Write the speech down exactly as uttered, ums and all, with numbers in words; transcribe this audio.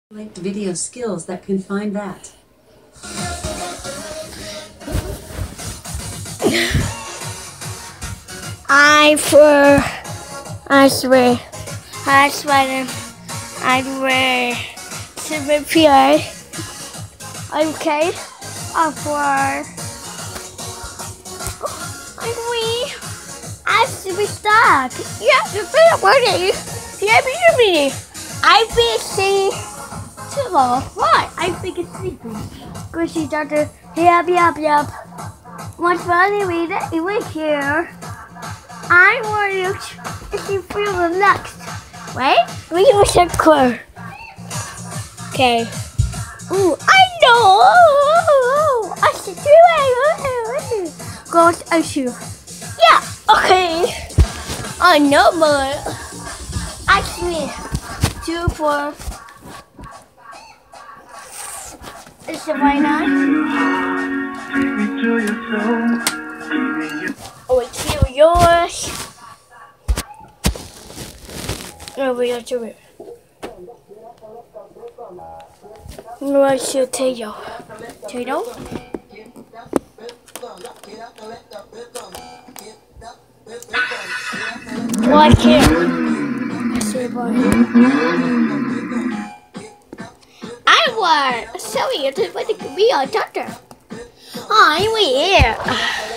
Like video skills that can find that. I for I swear I swear I wear super pure. Okay, I for I'm we I super stuck. Yeah, the fair wording. Yeah, be me. I be saying to the what? I think it's sleeping. Squishy doctor. Yep, yep, yep. What's funny we that you were here. I want you to see feel the next. Wait, we will check clear. Okay. Ooh, I know. I should do it. Goes issue. Yeah. Okay. I know, but ask me. Two four. Is it why not? Oh, wait, kill yours. No, we got to it. What's your tail? Tail? What can't? Say boy. I was so you to be a doctor. I'm weird.